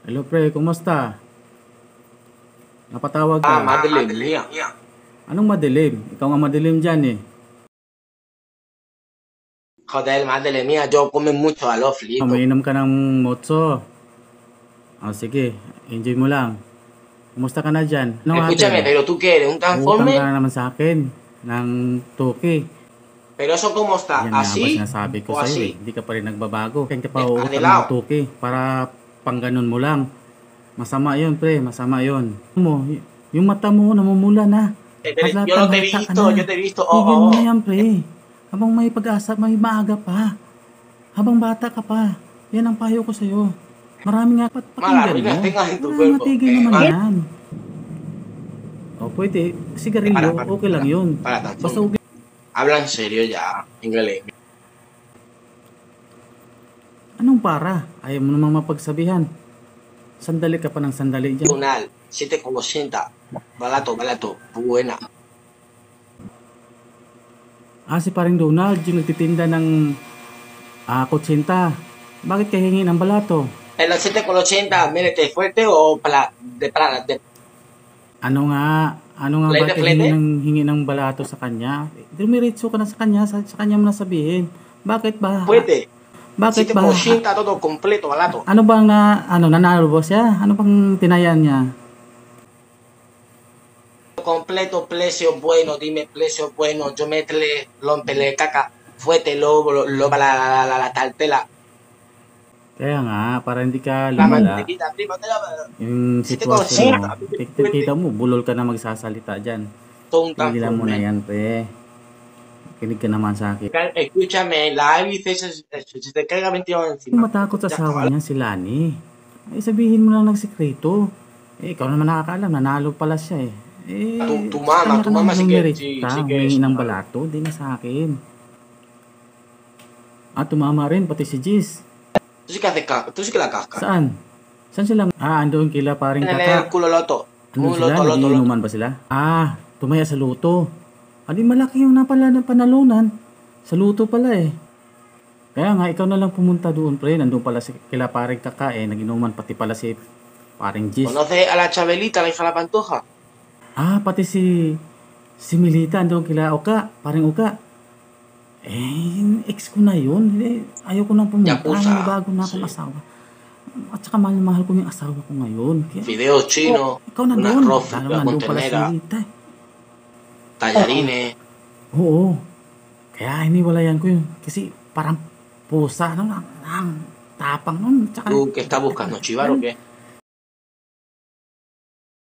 Hello pre, kumusta? Napatawag Ah, ka. madilim. Mia. Anong madilim? Ikaw nga madilim dyan eh. Joder, madre mía, yo como mucho a los fritos. Umiinom ka ng motso. Sige, enjoy mo lang. Kumusta ka na dyan? Ano Escúchame, ate? pero tú qué eres, un Uutang ka transforme, na naman sa akin ng tuki. pero eso cómo está, Yan nga ba así sinasabi ko o sa'yo eh. así, Hindi ka pa rin nagbabago. Kaya ka pa de uutang ng lado. tuki para pang ganun mo lang. Masama yon pre, masama yon. Yung mata mo namumula na. Pero yo no Halatang te he halata ka visto, yo na. te he visto, Tigil mo na oh. yan pre. Habang may pag-asa, may maaga pa. Habang bata ka pa. Yan ang payo ko sa'yo. Marami nga Malas pakinggan ruinas mo. tengas en tu Para cuerpo. matigil naman Mal, yan. O pwede, sigarilyo, okay lang yun. para, Basta transforme. Habla en serio ya, inglés. anong para? Ayaw mo namang mapagsabihan. Sandali ka pa ng sandali dyan. Tunal, 7,80. Barato, buena. Si paring Donald, yung nagtitinda ng kutsinta. Bakit ka hingi ng balato? En los 7,80, mírete fuerte o de Ano nga play ba de kayo flete, hingi ng balato sa kanya? Dumiretso ka na sa kanya, sa kanya mo na sabihin. Bakit ba? fuerte. Bakit ba? 7,80 todo completo, barato. Ano bang nanalo ba siya? Ano bang tinayan niya? Completo, precio bueno, dime precio bueno, yo métele, rompele caca, fuete, lo para la tartela, Kaya nga, para hindi ka la lumala, mantequita, prima, te la, yung si te con sitwasyon mo, fuerte, kita mo, bulol ka na magsasalita dyan. todo un Tigilan mo na transforme. yan, pre. Kinig ka naman sa akin. Escúchame, la hélice se te caiga 21 Kung encima. matakot sa Ya está, asawa ¿vale? niya, si Lani, ay sabihin mo lang ng sikreto. Ikaw naman nakakaalam, nanalo pala siya eh. Tu Sa mamá, kanya ka tu mamá nang sí que, lumirekta, sí que humingi es. ng balato, di na sa akin. Tumama rin, pati si Jis. Tú sí que haces caca, tú sí que la cascas. Saan? Saan sila? Andun kila paring En el kaka. culo loto, Andun muy sila, loto. nagiinuman ba sila? Tumaya sa luto. Di malaki yung panalunan. Sa luto pala eh. Kaya nga, ikaw na lang pumunta doon, pre. Nandun pala kila paring kaka eh. Naginuman pati pala si paring Jis. ¿Conoces a la Chabelita, la hija de la Pantoja? Pati si Milita andun kila Oka, paring Oka. Ex ko na yun. Ayaw ko nang pumunta. Yakuza, May bago na akong sí. asawa. At saka mahal ko yung asawa ko ngayon. Kaya, Fideos chinos, ikaw un nandun. arroz Lalo frito con nandun pala si ternera, Milita. tallarines. Oo. Kaya hiniwalayan ko yun. Kasi parang pusa. Ang tapang nun. Tsaka, ¿Tú qué estás buscando, chivar o qué?